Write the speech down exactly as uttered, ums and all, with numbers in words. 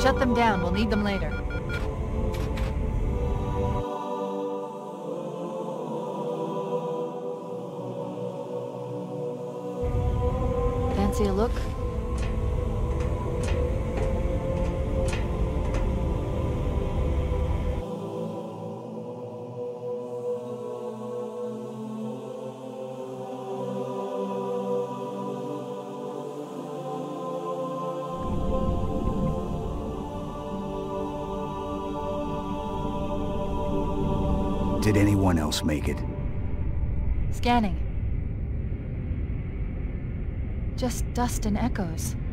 Shut them down. We'll need them later. Fancy a look? Did anyone else make it? Scanning. Just dust and echoes.